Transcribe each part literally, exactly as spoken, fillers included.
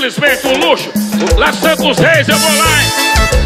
simplesmente um luxo. Lá Santos Reis, eu vou lá, hein?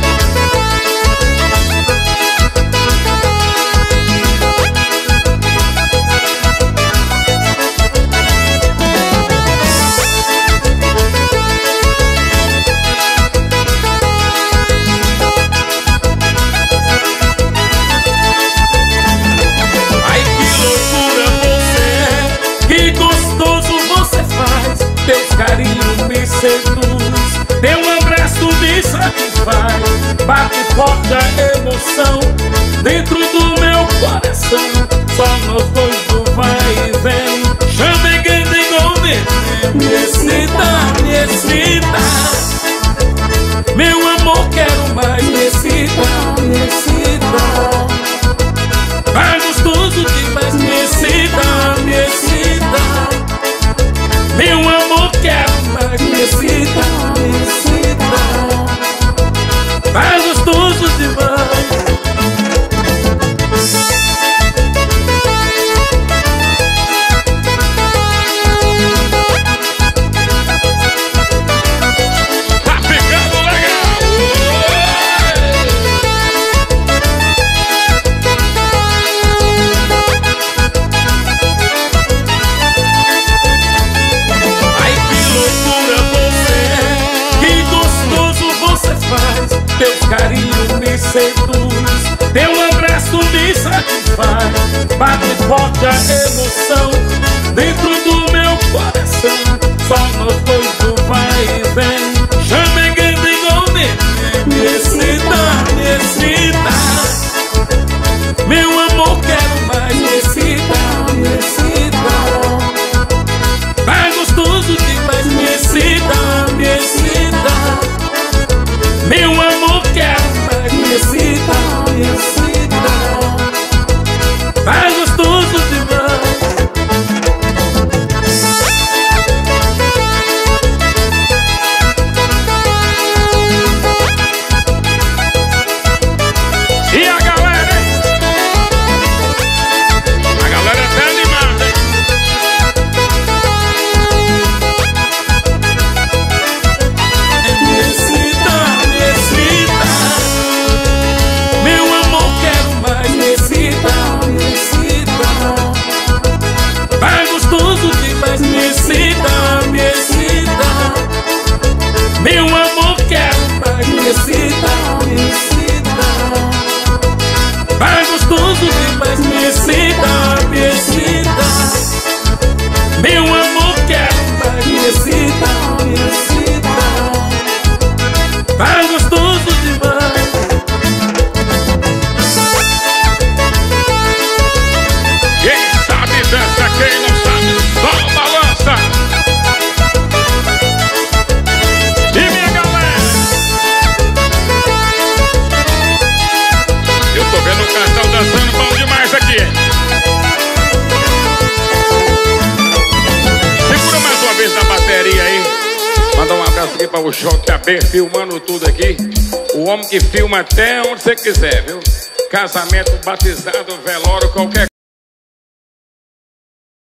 Carinho me seduz, teu abraço me satisfaz. Bate forte a emoção dentro do meu coração. Só nós dois do vai e vem. Chame quem tem gol, me excita, me excita. Meu amor, quero mais, me excita, me excita. Vai gostoso demais, me excita, me excita. Meu amor, quero mais, me excita, me excita. Vai gostoso demais. Tá ficando legal. Teu carinho me seduz, teu abraço me satisfaz. Bate forte a emoção dentro do meu coração. Só nós dois do vai e vem. Chame quem tem gol, me excita, me excita. Meu amor, quero mais, me excita, me excita. Vai gostoso demais, me excita, me excita. Meu amor, quero mais, me excita, me excita. Vai gostoso demais. E a galera, hein? A galera tá animada, hein? Me excita, me excita. Meu amor, quero mais, me excita, me excita. Vai gostoso demais, me excita, me excita. Meu amor, quero mais, me excita, me excita. Vai gostoso demais, me excita, me excita. Meu amor, quero mais, me excita, me excita. Vai gostoso demais. Quem sabe dança, quem não sabe só balança. E minha galera, eu tô vendo o casal dançando bom demais aqui, hein? Segura mais uma vez na bateria aí. Mandar um abraço aqui para o J B filmando tudo aqui. O homem que filma até onde você quiser, viu? Casamento, batizado, velório, qualquer